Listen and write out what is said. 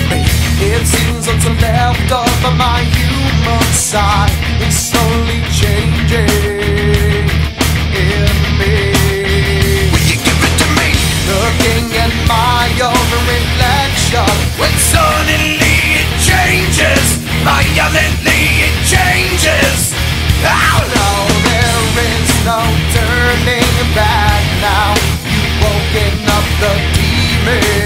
It seems what's left of my human side is slowly changing in me. Will you give it to me? Looking at my own reflection, when suddenly it changes, violently it changes. Oh no, there is no turning back now. You've woken up the demon.